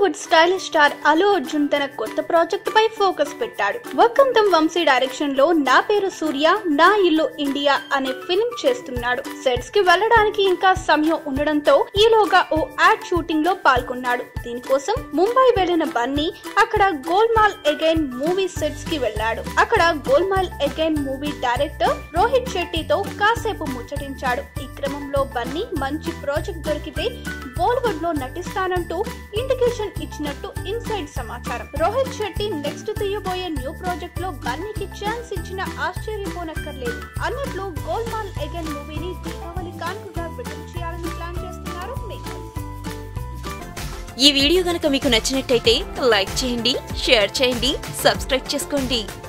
Bollywood stylish star Allu Arjun తన కొత్త project పై focus పెట్టాడు. వక్కంతం వంశీ డైరెక్షన్ లో నా పేరు సూర్య నా ఇల్లు ఇండియా అనే ఫిల్మ్ చేస్తున్నాడు. సెట్స్ కి వెళ్లడానికి ఇంకా సమయం ఉండడంతో ఈలోగా ఓ యాడ్ షూటింగ్ లో పాల్గొన్నాడు. దీనికోసం ముంబై వెళ్లిన బన్నీ అక్కడ గోల్మాల్ అగైన్ మూవీ సెట్స్ కి వెళ్లాడు. అక్కడ Golmaal again movie director Rohit శెట్టితో కాసేపు ముచ్చటించాడు. ఈ క్రమంలో బన్నీ మంచి ప్రాజెక్ట్ దొరికితే బాలీవుడ్ లో నటిస్తానంటూ ఇండికేషన్ ఇచ్చినట్టు ఇన్సైడ్ సమాచారం. రోహిత్ శెట్టి నెక్స్ట్ తీయబోయే న్యూ ప్రాజెక్ట్ లో బన్నీకి ఛాన్స్ ఇచ్చిన ఆశ్చర్యపోనక్కర్లేదు అన్నట్లు గోల్మాల్ అగైన్ మూవీని దీపావళి కానుకగా విడుదల చేయాలని ప్లాన్ చేస్తున్నారు మేకర్స్. ఈ వీడియో గనుక మీకు నచ్చినట్టయితే లైక్ చేయండి, షేర్ చేయండి, సబ్స్క్రైబ్ చేసుకోండి.